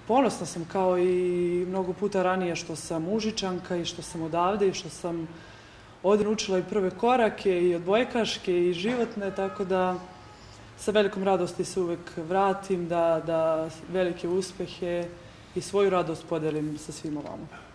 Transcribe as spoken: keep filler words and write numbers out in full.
ponosna sam kao i mnogo puta ranije što sam Užičanka i što sam odavde i što sam ovdje naučila i prve korake i odbojkaške i životne, tako da sa velikom radosti se uvek vratim, da, da velike uspehe i svoju radost podelim sa svima vama.